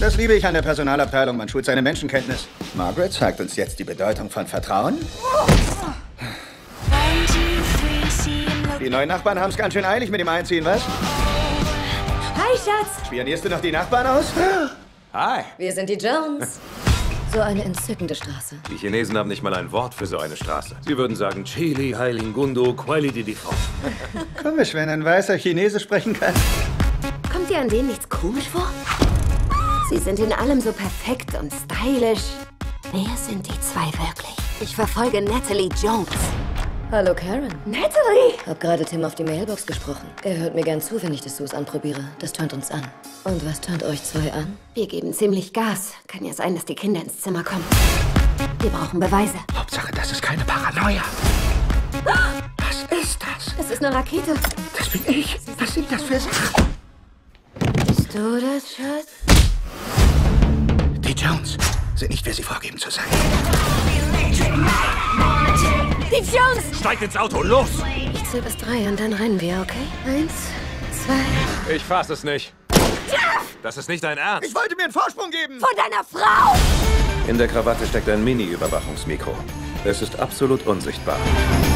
Das liebe ich an der Personalabteilung. Man schult seine Menschenkenntnis. Margaret zeigt uns jetzt die Bedeutung von Vertrauen. Die neuen Nachbarn haben es ganz schön eilig mit dem Einziehen, was? Hi, Schatz. Spionierst du noch die Nachbarn aus? Hi. Wir sind die Jones. So eine entzückende Straße. Die Chinesen haben nicht mal ein Wort für so eine Straße. Sie würden sagen Chili, Heilingundo, Qualididifo. Komisch, wenn ein Weißer Chinesisch sprechen kann. Kommt dir an denen nichts komisch vor? Sie sind in allem so perfekt und stylisch. Wer sind die zwei wirklich? Ich verfolge Natalie Jones. Hallo, Karen. Natalie! Hab gerade Tim auf die Mailbox gesprochen. Er hört mir gern zu, wenn ich das Sus anprobiere. Das tönt uns an. Und was tönt euch zwei an? Wir geben ziemlich Gas. Kann ja sein, dass die Kinder ins Zimmer kommen. Wir brauchen Beweise. Hauptsache, das ist keine Paranoia. Was ist das? Das ist eine Rakete. Das bin ich. Was sind das für Sachen? Bist du das, Schatz? Die Jones sind nicht, wer sie vorgeben zu sein. Die Jones! Steigt ins Auto, los! Ich zähl bis 3 und dann rennen wir, okay? 1, 2... Ich fass es nicht. Das ist nicht dein Ernst. Ich wollte mir einen Vorsprung geben. Von deiner Frau! In der Krawatte steckt ein Mini-Überwachungsmikro. Es ist absolut unsichtbar.